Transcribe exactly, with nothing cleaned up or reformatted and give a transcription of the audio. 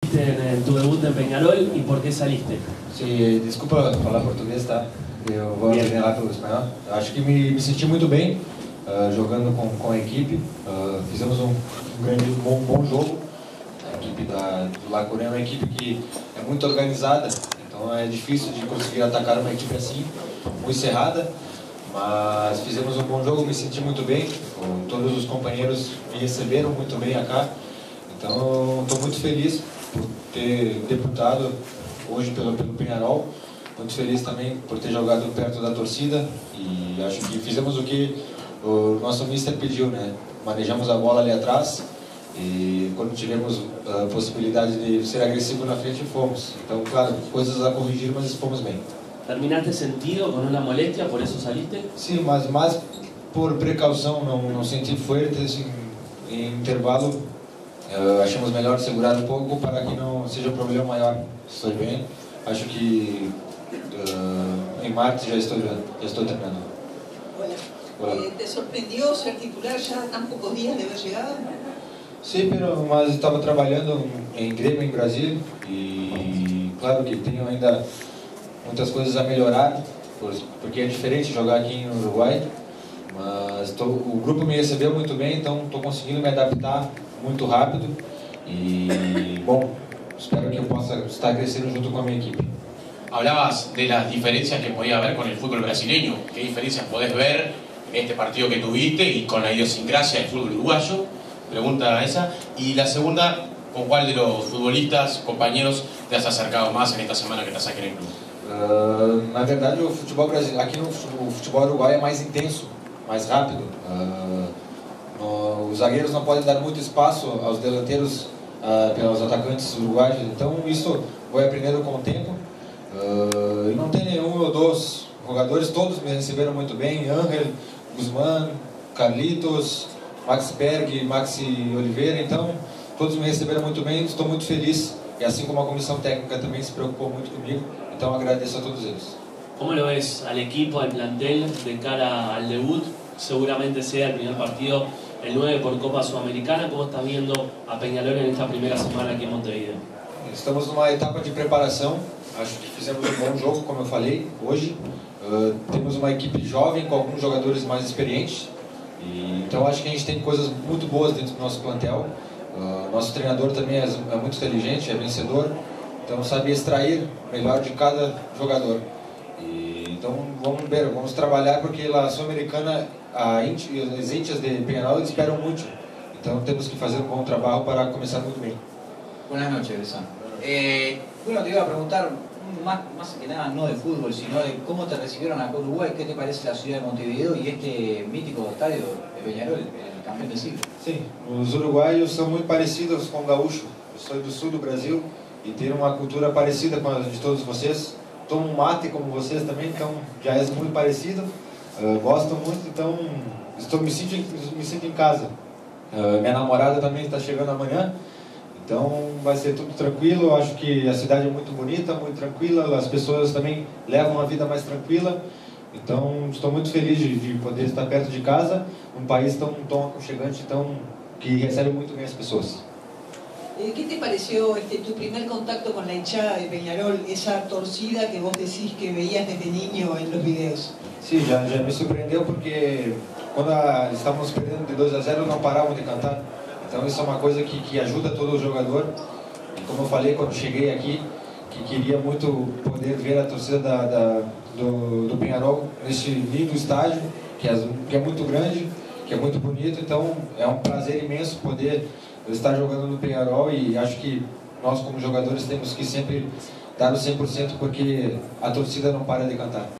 sentiste en, en tu debut en Peñarol y por qué saliste? Sim, desculpa falar português, tá? Eu vou aprender lá pelo espanhol. Eu acho que me, me senti muito bem uh, jogando com, com a equipe. Uh, fizemos um, um grande, bom, bom jogo. A equipe da, do La Coruña é uma equipe que é muito organizada, então é difícil de conseguir atacar uma equipe assim, muito cerrada. Mas fizemos um bom jogo, me senti muito bem. Todos os companheiros me receberam muito bem acá. Então estou muito feliz por ter debutado hoje pelo, pelo Peñarol. Muito feliz também por ter jogado perto da torcida. E acho que fizemos o que o nosso mister pediu, né? Manejamos a bola ali atrás. E quando tivemos a possibilidade de ser agressivo na frente, fomos. Então, claro, coisas a corrigir, mas fomos bem. ¿Terminaste sentido con una molestia, por eso saliste? Sim, mas mais por precaução, não, não senti forte assim, em intervalo. Uh, achamos melhor segurar um pouco para que não seja um problema maior. Estou bem. Acho que uh, em março já estou, já estou terminando. Hola. Hola. Eh, ¿Te sorprendió ser titular ya tan pocos días de haber llegado? Sim, pero, mas estava trabalhando em Grêmio, em Brasil, e claro que tenho ainda muitas coisas a melhorar, porque é diferente jogar aqui no Uruguai, mas tô, o grupo me recebeu muito bem, então estou conseguindo me adaptar muito rápido e, bom, espero que eu possa estar crescendo junto com a minha equipe. Hablabas de las diferencias que podía haber con el fútbol brasileño. ¿Qué diferencias podés ver en este partido que tuviste y con la idiosincrasia del fútbol uruguayo? Pregunta esa. Y la segunda, ¿con cuál de los futbolistas, compañeros, te has acercado más en esta semana que estás aquí en el club? Uh, na verdade, o futebol brasileiro, aqui no o futebol uruguaio é mais intenso, mais rápido. Uh, no, os zagueiros não podem dar muito espaço aos delanteiros, uh, pelos atacantes uruguaios. Então, isso vou aprendendo com o tempo. Uh, e não tem nenhum ou dois jogadores, todos me receberam muito bem. Ángel, Guzmán, Carlitos, Max Berg, Maxi Oliveira. Então, todos me receberam muito bem. Estou muito feliz. E assim como a comissão técnica também se preocupou muito comigo. Então agradeço a todos eles. ¿Cómo lo ves al equipo, al plantel, de cara al debut? Seguramente sea el primer partido, el nueve por Copa Sudamericana. ¿Cómo estás viendo a Peñarol en esta primera semana aquí en Montevideo? Estamos numa etapa de preparação. Acho que fizemos um bom jogo, como eu falei, hoje. Uh, temos uma equipe jovem com alguns jogadores mais experientes. E, então acho que a gente tem coisas muito boas dentro do nosso plantel. Uh, nosso treinador também é, é muito inteligente, é vencedor. Então sabe extrair o melhor de cada jogador. E, então vamos ver, vamos trabalhar porque a Sul-Americana, as índias de Peñarol esperam muito. Então temos que fazer um bom trabalho para começar muito bem. Buenas noches, Besán. Eh, bueno, te iba a preguntar, más, más que nada no de fútbol, sino de cómo te recibieron acá en Uruguay, qué te parece la ciudad de Montevideo y este mítico estadio de Peñarol, el campeón del siglo. Sim, os uruguaios são muito parecidos com o gaúcho. Eu sou do sul do Brasil e tenho uma cultura parecida com a de todos vocês. Tomo mate como vocês também, então já é muito parecido. Uh, gosto muito, então estou me sinto, me sinto em casa. Uh, minha namorada também está chegando amanhã. Então vai ser tudo tranquilo, eu acho que a cidade é muito bonita, muito tranquila, as pessoas também levam uma vida mais tranquila. Então estou muito feliz de, de poder estar perto de casa, um país tão, tão aconchegante, tão, que recebe muito bem as pessoas. ¿Qué te pareció este, tu primer contacto con la hinchada de Peñarol, esa torcida que vos decís que veías desde niño en los videos? Sim, já, já me surpreendeu porque quando a, estávamos perdendo de dois a zero não paravam de cantar. Então isso é uma coisa que, que ajuda todo o jogador. E como eu falei quando cheguei aqui, que queria muito poder ver a torcida da, da, do, do Peñarol nesse lindo estádio, que é, que é muito grande, que é muito bonito. Então é um prazer imenso poder estar jogando no Peñarol e acho que nós como jogadores temos que sempre dar o cem por cento porque a torcida não para de cantar.